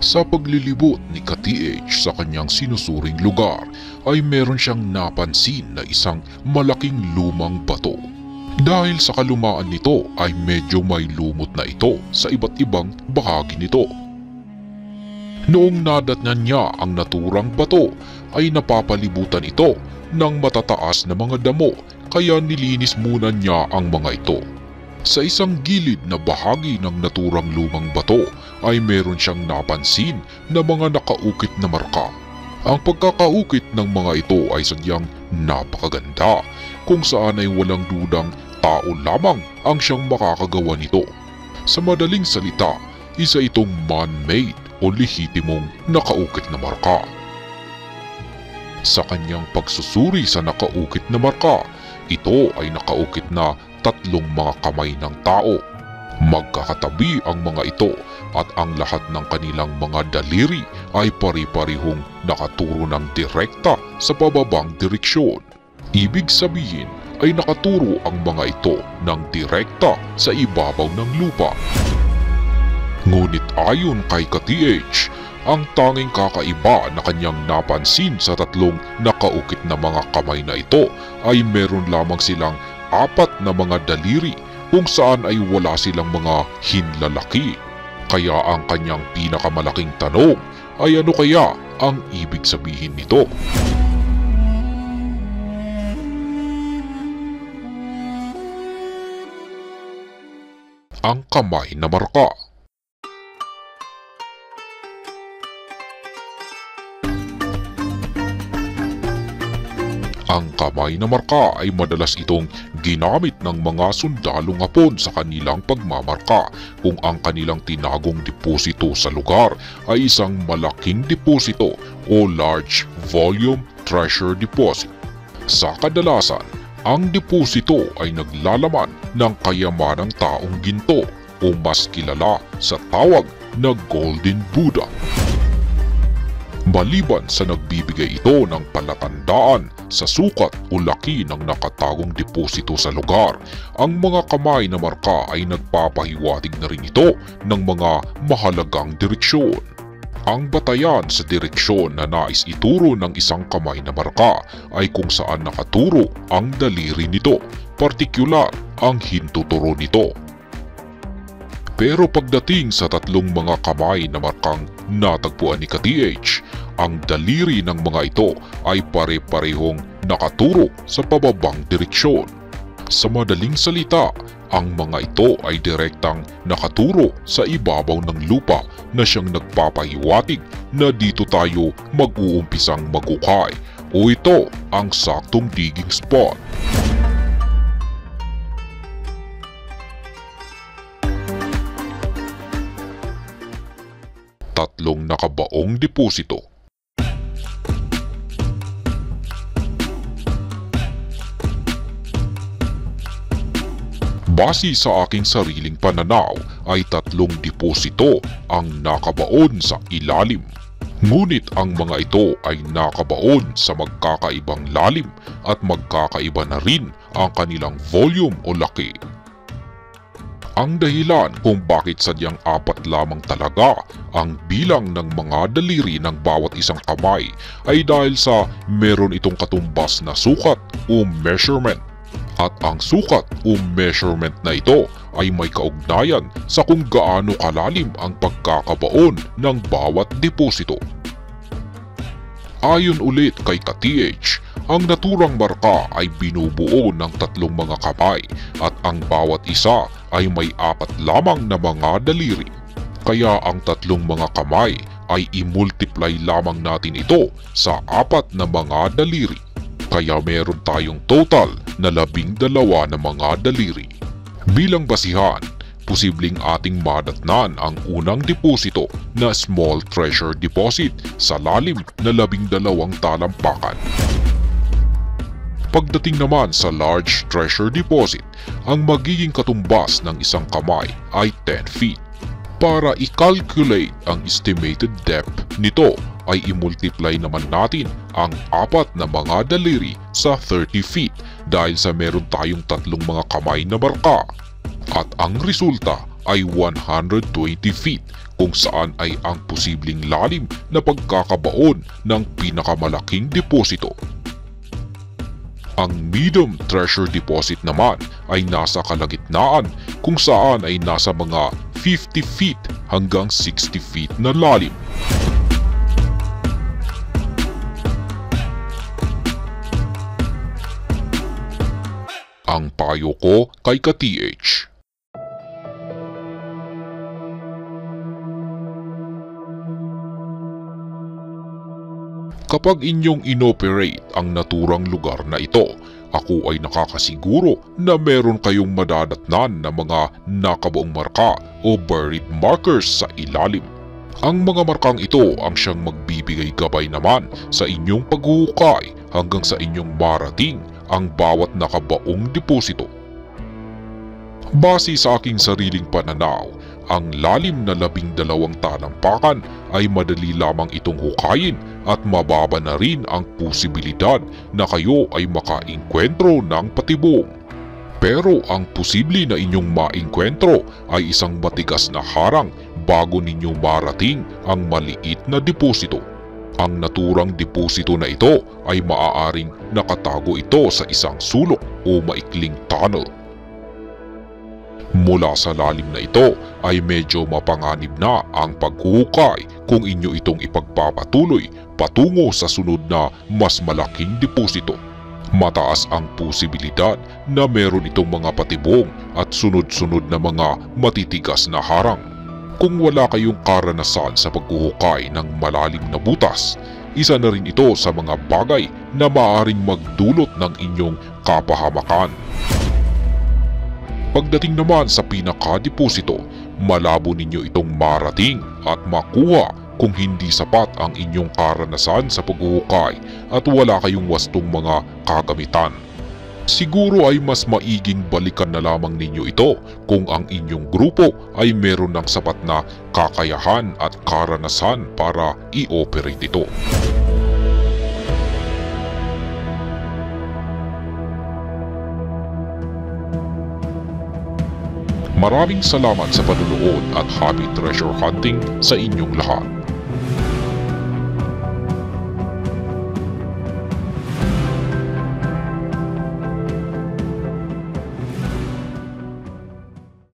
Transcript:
Sa paglilibot ni ka-TH sa kanyang sinusuring lugar ay meron siyang napansin na isang malaking lumang bato. Dahil sa kalumaan nito ay medyo may lumot na ito sa iba't ibang bahagi nito. Noong nadatnan niya ang naturang bato ay napapalibutan ito ng matataas na mga damo kaya nilinis muna niya ang mga ito. Sa isang gilid na bahagi ng naturang lumang bato ay meron siyang napansin na mga nakaukit na marka. Ang pagkakaukit ng mga ito ay sadyang napakaganda kung saan ay walang dudang tao lamang ang siyang makakagawa nito. Sa madaling salita, isa itong man-made o lehitimong nakaukit na marka. Sa kanyang pagsusuri sa nakaukit na marka, ito ay nakaukit na tatlong mga kamay ng tao. Magkakatabi ang mga ito at ang lahat ng kanilang mga daliri ay pari-parihong nakaturo ng direkta sa pababang direksyon. Ibig sabihin ay nakaturo ang mga ito ng direkta sa ibabaw ng lupa. Ngunit ayon kay ka-TH, ang tanging kakaiba na kanyang napansin sa tatlong nakaukit na mga kamay na ito ay meron lamang silang 4 na mga daliri kung saan ay wala silang mga hinlalaki. Kaya ang kanyang pinakamalaking tanong ay ano kaya ang ibig sabihin nito? Ang kamay na marka. Ang kamay na marka ay madalas itong ginamit ng mga sundalong Hapon sa kanilang pagmamarka kung ang kanilang tinagong deposito sa lugar ay isang malaking deposito o large volume treasure deposit. Sa kadalasan, ang deposito ay naglalaman ng kayamanang taong ginto o mas kilala sa tawag na Golden Buddha. Maliban sa nagbibigay ito ng palatandaan sa sukat o laki ng nakatagong deposito sa lugar, ang mga kamay na marka ay nagpapahiwatig na rin ito ng mga mahalagang direksyon. Ang batayan sa direksyon na nais ituro ng isang kamay na marka ay kung saan nakaturo ang daliri nito, partikular ang hintuturo nito. Pero pagdating sa tatlong mga kamay na markang natagpuan ni ka-TH, ang daliri ng mga ito ay pare-parehong nakaturo sa pababang direksyon. Sa madaling salita, ang mga ito ay direktang nakaturo sa ibabaw ng lupa na siyang nagpapahiwatig na dito tayo mag-uumpisang magukay o ito ang saktong digging spot. Tatlong nakabaong deposito. Base sa aking sariling pananaw ay tatlong deposito ang nakabaon sa ilalim. Ngunit ang mga ito ay nakabaon sa magkakaibang lalim at magkakaiba na rin ang kanilang volume o laki. Ang dahilan kung bakit sadyang 4 lamang talaga ang bilang ng mga daliri ng bawat isang kamay ay dahil sa meron itong katumbas na sukat o measurement. At ang sukat o measurement na ito ay may kaugnayan sa kung gaano kalalim ang pagkakabaon ng bawat deposito. Ayon ulit kay ka-TH, ang naturang marka ay binubuo ng tatlong mga kamay at ang bawat isa ay may 4 lamang na mga daliri. Kaya ang tatlong mga kamay ay i-multiply lamang natin ito sa 4 na mga daliri. Kaya meron tayong total na 12 na mga daliri. Bilang basihan, posibleng ating madatnan ang unang deposito na small treasure deposit sa lalim na 12 talampakan. Pagdating naman sa large treasure deposit, ang magiging katumbas ng isang kamay ay 10 feet. Para i-calculate ang estimated depth nito ay i-multiply naman natin ang 4 na mga daliri sa 30 feet dahil sa meron tayong tatlong mga kamay na marka. At ang resulta ay 120 feet kung saan ay ang posibleng lalim na pagkakabaon ng pinakamalaking deposito. Ang medium treasure deposit naman ay nasa kalagitnaan kung saan ay nasa mga 50 feet hanggang 60 feet na lalim. Ang payo ko kay ka-TH. Kapag inyong inoperate ang naturang lugar na ito, ako ay nakakasiguro na meron kayong madadatnan na mga nakabuong marka o buried markers sa ilalim. Ang mga markang ito ang siyang magbibigay gabay naman sa inyong paghuhukay hanggang sa inyong marating ang bawat nakabaong deposito. Base sa aking sariling pananaw, ang lalim na 12 talampakan ay madali lamang itong hukayin at mababa na rin ang posibilidad na kayo ay makaengkwentro ng patibong. Pero ang posible na inyong maengkwentro ay isang matigas na harang bago ninyo marating ang maliit na deposito. Ang naturang deposito na ito ay maaaring nakatago ito sa isang sulok o maikling tunnel. Mula sa lalim na ito ay medyo mapanganib na ang paghuhukay kung inyo itong ipagpapatuloy patungo sa sunod na mas malaking deposito. Mataas ang posibilidad na meron itong mga patibong at sunod-sunod na mga matitigas na harang. Kung wala kayong karanasan sa paghuhukay ng malalim na butas, isa na rin ito sa mga bagay na maaaring magdulot ng inyong kapahamakan. Pagdating naman sa pinaka-deposito, malabo ninyo itong marating at makuha kung hindi sapat ang inyong karanasan sa paghuhukay at wala kayong wastong mga kagamitan. Siguro ay mas maiging balikan na lamang ninyo ito kung ang inyong grupo ay meron ng sapat na kakayahan at karanasan para i-operate ito. Maraming salamat sa panunood at happy treasure hunting sa inyong lahat.